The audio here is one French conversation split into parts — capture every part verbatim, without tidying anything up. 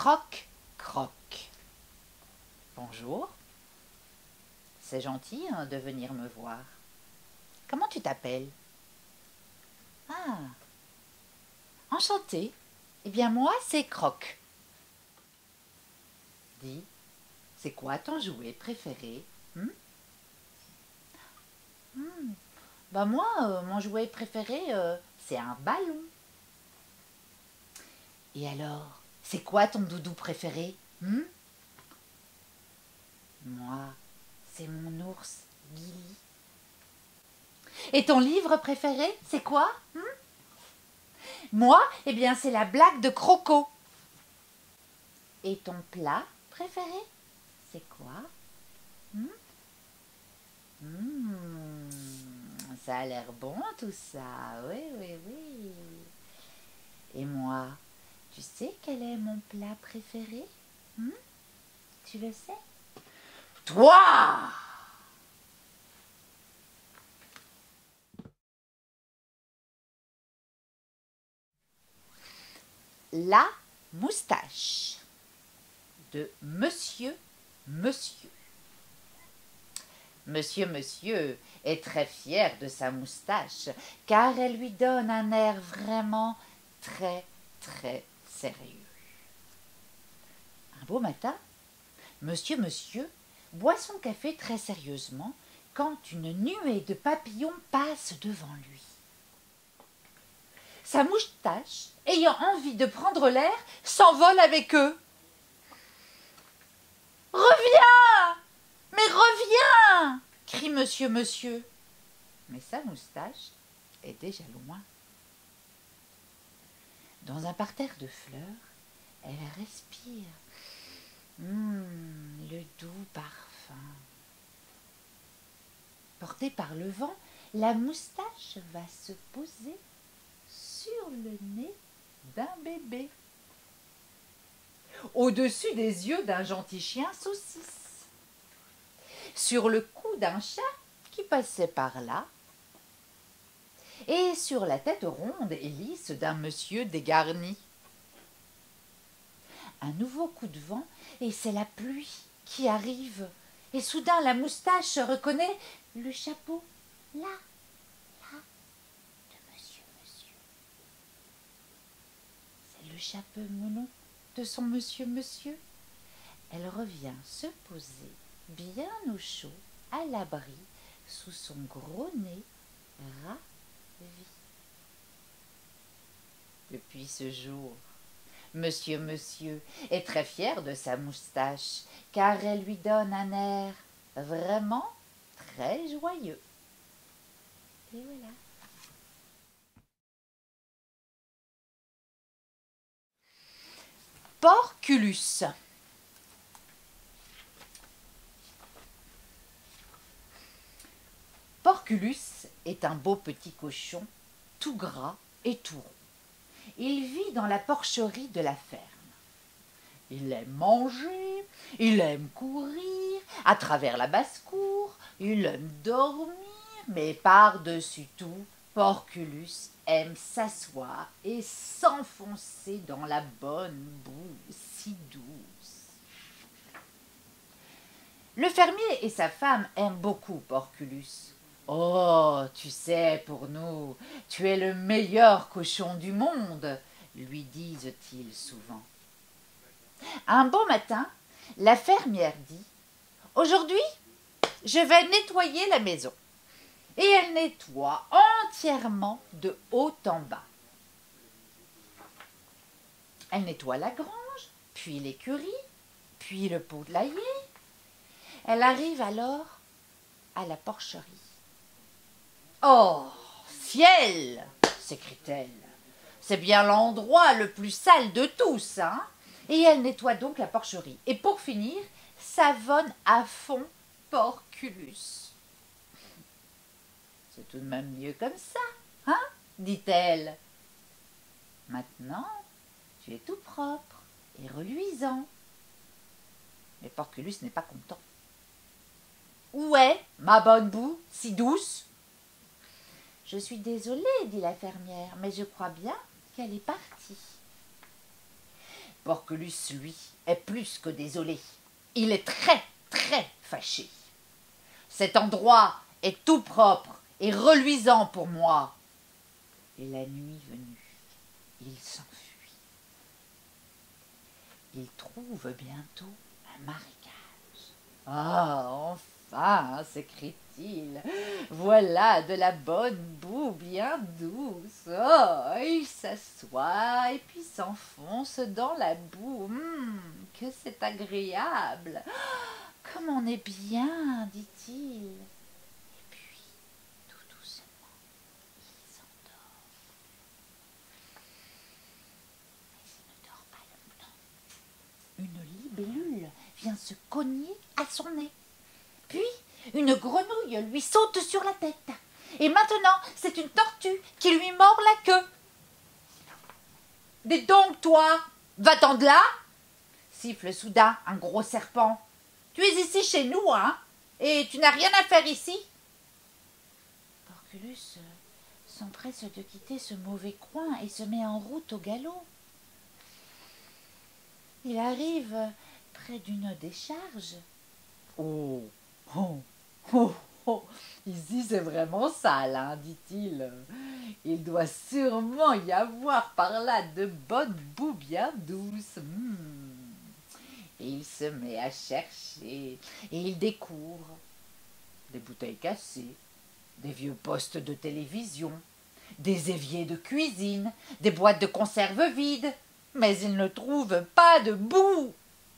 Croque, croque. Bonjour. C'est gentil hein, de venir me voir. Comment tu t'appelles? Ah, enchantée. Eh bien moi, c'est Croque. Dis, c'est quoi ton jouet préféré? hmm Hmm. Bah moi, euh, mon jouet préféré, euh, c'est un ballon. Et alors, c'est quoi ton doudou préféré? hmm Moi, c'est mon ours, Gilly. Et ton livre préféré, c'est quoi? hmm Moi, eh bien, c'est la blague de Croco. Et ton plat préféré, c'est quoi? hmm Hmm, ça a l'air bon tout ça, oui, oui, oui. Et moi, tu sais quel est mon plat préféré? hmm Tu le sais? Toi! La moustache de Monsieur Monsieur. Monsieur Monsieur est très fier de sa moustache car elle lui donne un air vraiment très très sérieux. Un beau matin, Monsieur Monsieur boit son café très sérieusement quand une nuée de papillons passe devant lui. Sa moustache, ayant envie de prendre l'air, s'envole avec eux. « Reviens! Mais reviens !» crie Monsieur Monsieur. Mais sa moustache est déjà loin. Dans un parterre de fleurs, elle respire. Hum, le doux parfum. Portée par le vent, la moustache va se poser sur le nez d'un bébé, au-dessus des yeux d'un gentil chien saucisse, sur le cou d'un chat qui passait par là, et sur la tête ronde et lisse d'un monsieur dégarni. Un nouveau coup de vent, et c'est la pluie qui arrive, et soudain la moustache reconnaît le chapeau, là, là, de Monsieur Monsieur. C'est le chapeau melon de son Monsieur Monsieur. Elle revient se poser bien au chaud, à l'abri, sous son gros nez ravi. Depuis ce jour, Monsieur Monsieur est très fier de sa moustache, car elle lui donne un air vraiment très joyeux. Et voilà. Porculus. Porculus est un beau petit cochon, tout gras et tout rond. Il vit dans la porcherie de la ferme. Il aime manger, il aime courir à travers la basse-cour, il aime dormir, mais par-dessus tout, Porculus aime s'asseoir et s'enfoncer dans la bonne boue si douce. Le fermier et sa femme aiment beaucoup Porculus. « Oh, tu sais, pour nous, tu es le meilleur cochon du monde !» lui disent-ils souvent. Un beau matin, la fermière dit « Aujourd'hui, je vais nettoyer la maison. » Et elle nettoie entièrement de haut en bas. Elle nettoie la grange, puis l'écurie, puis le poulailler. Elle arrive alors à la porcherie. « Oh, ciel !» s'écrie-t-elle. « C'est bien l'endroit le plus sale de tous, hein ?» Et elle nettoie donc la porcherie. Et pour finir, savonne à fond Porculus. « C'est tout de même mieux comme ça, hein ?» dit-elle. « Maintenant, tu es tout propre et reluisant. » Mais Porculus n'est pas content. « Où est ma bonne boue, si douce ?» « Je suis désolée, dit la fermière, mais je crois bien qu'elle est partie. » Porculus, lui, est plus que désolé. Il est très, très fâché. Cet endroit est tout propre et reluisant pour moi. Et la nuit venue, il s'enfuit. Il trouve bientôt un marécage. « Ah, enfin !» s'écrie-t-il. « Voilà de la bonne boue bien douce. » Oh, il s'assoit et puis s'enfonce dans la boue. Hum, que c'est agréable. Oh, comme on est bien, dit-il. Et puis, tout doucement, il s'endort. Mais il ne dort pas longtemps. Une libellule vient se cogner à son nez. Puis, une grenouille lui saute sur la tête. Et maintenant, c'est une tortue qui lui mord la queue. « Dis donc, toi, va-t'en de là !» siffle soudain un gros serpent. « Tu es ici chez nous, hein, et tu n'as rien à faire ici !» Porculus s'empresse de quitter ce mauvais coin et se met en route au galop. Il arrive près d'une décharge. « Oh, oh, oh, oh, ici c'est vraiment sale, hein, dit-il. Il doit sûrement y avoir par là de bonnes boues bien douces. Mmh. » Et il se met à chercher, et il découvre des bouteilles cassées, des vieux postes de télévision, des éviers de cuisine, des boîtes de conserve vides, mais il ne trouve pas de boue.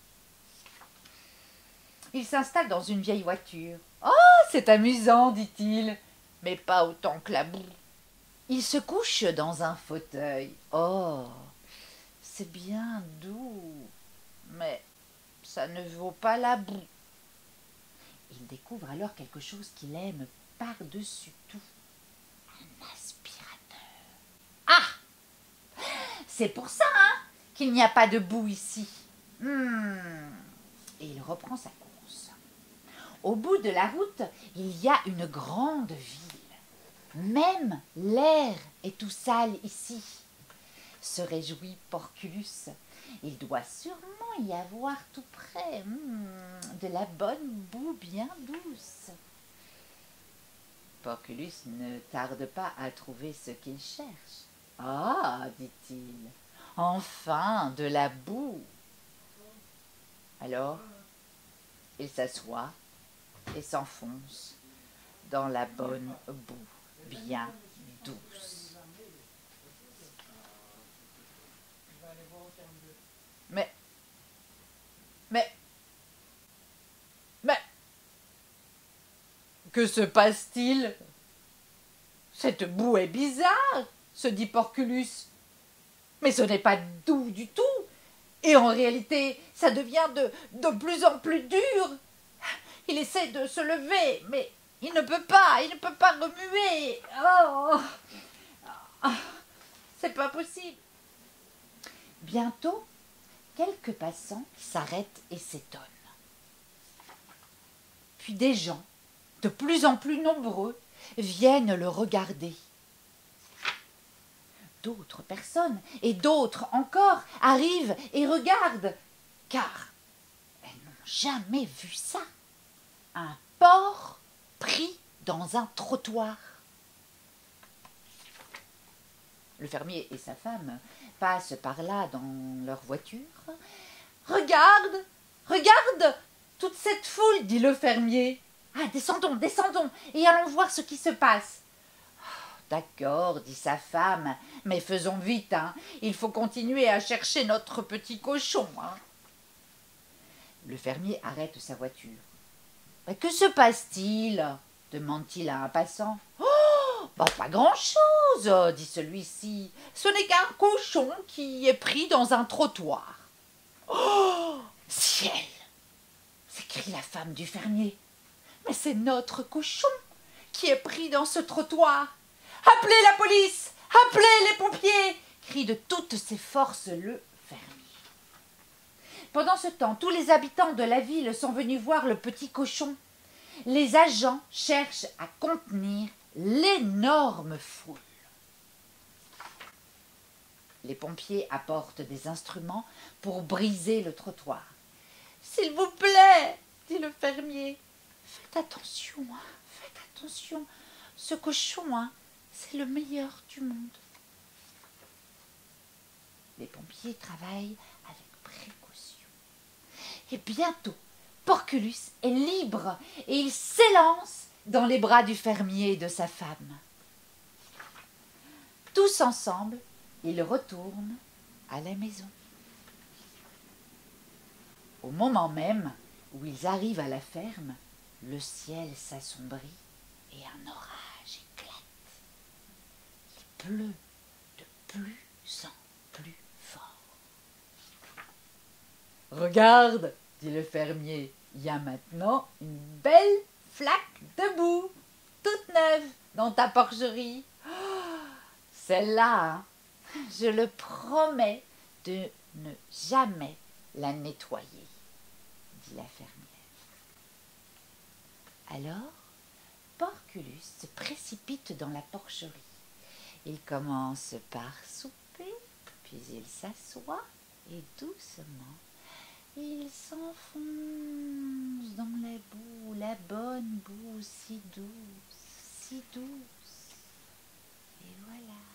Il s'installe dans une vieille voiture. « Oh, c'est amusant, dit-il, mais pas autant que la boue. » Il se couche dans un fauteuil. « Oh, c'est bien doux, mais ça ne vaut pas la boue. » Il découvre alors quelque chose qu'il aime par-dessus tout. Un aspirateur. Ah, c'est pour ça, hein, qu'il n'y a pas de boue ici. Hmm. Et il reprend sa course. Au bout de la route, il y a une grande ville. Même l'air est tout sale ici. Se réjouit Porculus. Il doit sûrement y avoir tout près hmm, de la bonne boue bien douce. Porculus ne tarde pas à trouver ce qu'il cherche. « Ah, dit-il, enfin de la boue !» Alors, il s'assoit et s'enfonce dans la bonne boue bien douce. Mais, mais, mais, que se passe-t-il? Cette boue est bizarre, se dit Porculus. Mais ce n'est pas doux du tout. Et en réalité, ça devient de, de plus en plus dur. Il essaie de se lever, mais il ne peut pas, il ne peut pas remuer. Oh, oh, c'est pas possible. Bientôt, quelques passants s'arrêtent et s'étonnent. Puis des gens, de plus en plus nombreux, viennent le regarder. D'autres personnes et d'autres encore arrivent et regardent, car elles n'ont jamais vu ça. Un porc pris dans un trottoir. Le fermier et sa femme passent par là dans leur voiture. « Regarde, regarde toute cette foule, dit le fermier. Ah, descendons, descendons, et allons voir ce qui se passe. Oh, » D'accord, dit sa femme, mais faisons vite, hein. Il faut continuer à chercher notre petit cochon. Hein. Le fermier arrête sa voiture. « Que se passe-t-il » demande-t-il à un passant. « Oh, bah, pas grand-chose, dit celui-ci. Ce n'est qu'un cochon qui est pris dans un trottoir. »« Oh, ciel !» s'écrie la femme du fermier. « Mais c'est notre cochon qui est pris dans ce trottoir. Appelez la police, appelez les pompiers !» crie de toutes ses forces le fermier. Pendant ce temps, tous les habitants de la ville sont venus voir le petit cochon. Les agents cherchent à contenir l'énorme foule. Les pompiers apportent des instruments pour briser le trottoir. « S'il vous plaît, dit le fermier, faites attention, hein, faites attention. Ce cochon, hein, c'est le meilleur du monde. » Les pompiers travaillent avec précaution. Et bientôt, Porculus est libre et il s'élance dans les bras du fermier et de sa femme. Tous ensemble, ils retournent à la maison. Au moment même où ils arrivent à la ferme, le ciel s'assombrit et un orage éclate. Il pleut de plus en plus fort. « Regarde, dit le fermier, il y a maintenant une belle flaque de boue, toute neuve, dans ta porcherie. Oh, celle-là, hein, je le promets de ne jamais la nettoyer, dit la fermière. Alors, Porculus se précipite dans la porcherie. Il commence par souper, puis il s'assoit et doucement, il s'enfonce dans la boue, la bonne boue si douce, si douce. Et voilà.